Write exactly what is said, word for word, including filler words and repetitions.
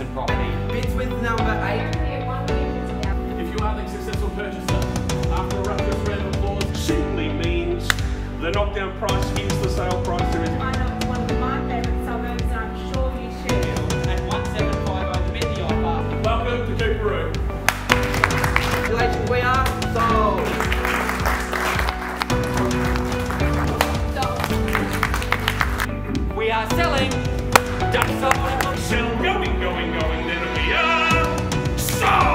investment property. Bids with number eight. If you are the successful purchaser, after a rapid round of applause, simply means the knockdown price is the sale price. There is. I know it's one of my favourite suburbs, and I'm sure you should. At one seven five oh, the mid the offer. Welcome to Cooperoo. Congratulations, we are sold. We are selling. Just sold. Sell, going, going, going, then we are sold.